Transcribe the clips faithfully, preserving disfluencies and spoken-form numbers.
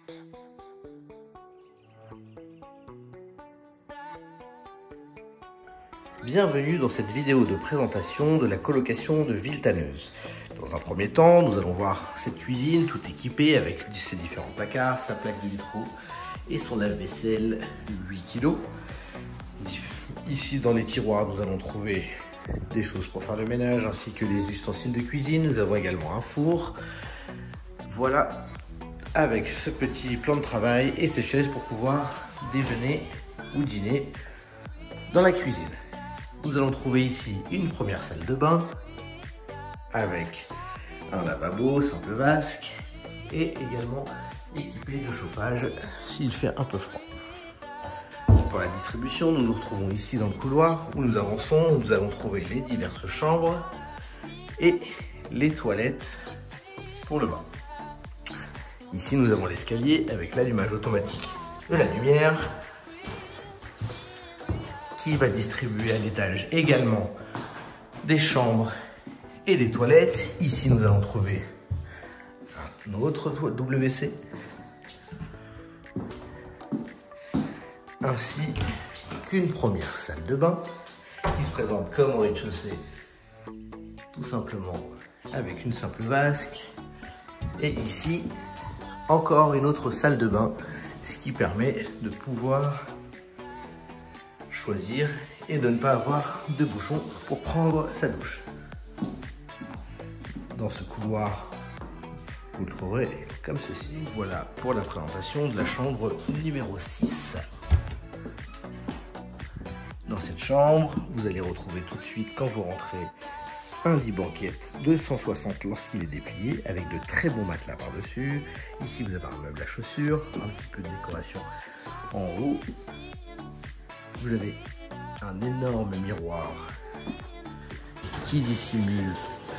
Bienvenue dans cette vidéo de présentation de la colocation de Villetaneuse. Dans un premier temps, nous allons voir cette cuisine tout équipée avec ses différents placards, sa plaque de vitraux et son lave-vaisselle huit kilos. Ici dans les tiroirs, nous allons trouver des choses pour faire le ménage ainsi que les ustensiles de cuisine. Nous avons également un four. Voilà, avec ce petit plan de travail et ces chaises pour pouvoir déjeuner ou dîner dans la cuisine. Nous allons trouver ici une première salle de bain avec un lavabo simple vasque et également équipé de chauffage s'il fait un peu froid. Pour la distribution, nous nous retrouvons ici dans le couloir où nous avançons, où nous allons trouver les diverses chambres et les toilettes pour le bain. Ici, nous avons l'escalier avec l'allumage automatique de la lumière qui va distribuer à l'étage également des chambres et des toilettes. Ici, nous allons trouver un autre W C ainsi qu'une première salle de bain qui se présente comme au rez-de-chaussée, tout simplement avec une simple vasque. Et ici, encore une autre salle de bain, ce qui permet de pouvoir choisir et de ne pas avoir de bouchon pour prendre sa douche. Dans ce couloir, vous le trouverez comme ceci. Voilà pour la présentation de la chambre numéro six. Dans cette chambre, vous allez retrouver tout de suite, quand vous rentrez, un lit banquette de cent soixante lorsqu'il est déplié, avec de très bons matelas par-dessus. Ici, vous avez un meuble à chaussures, un petit peu de décoration en haut. Vous avez un énorme miroir qui dissimule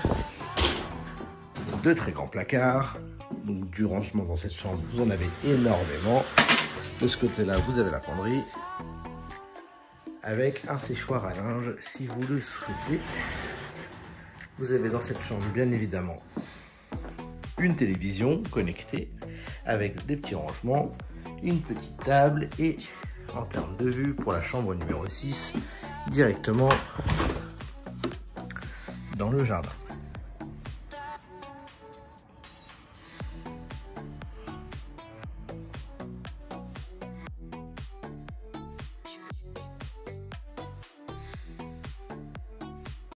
de très grands placards. Donc du rangement dans cette chambre, vous en avez énormément. De ce côté-là, vous avez la penderie avec un séchoir à linge si vous le souhaitez. Vous avez dans cette chambre bien évidemment une télévision connectée avec des petits rangements, une petite table et en termes de vue pour la chambre numéro six, directement dans le jardin.